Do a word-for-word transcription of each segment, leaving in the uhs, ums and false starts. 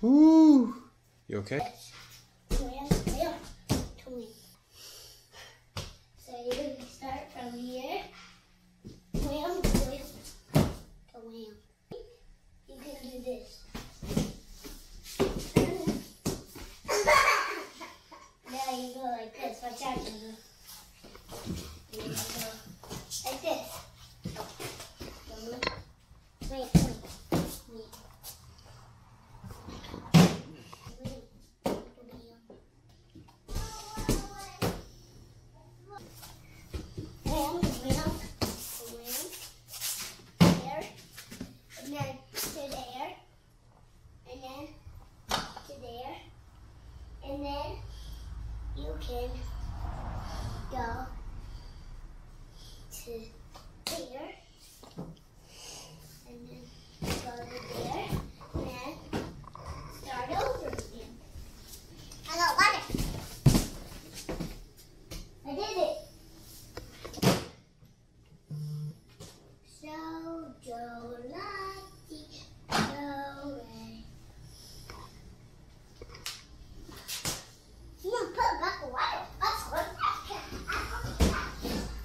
Woo! You okay? Wham, wham, twin. So you're going to start from here. Wham, wham, to wham. You can do this. Now you go like this. Watch out, you go. You go like this. Wait, wait, wait. Wham, wham, wham. There. And then to there. And then to there. And then you can go to there. And then go to there. And then start over again. I don't want it. I did it. So, do, la, ti, do, re. You want to put it back away? That's what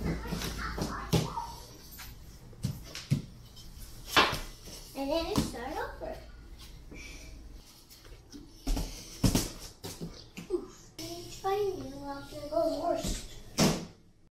and then it started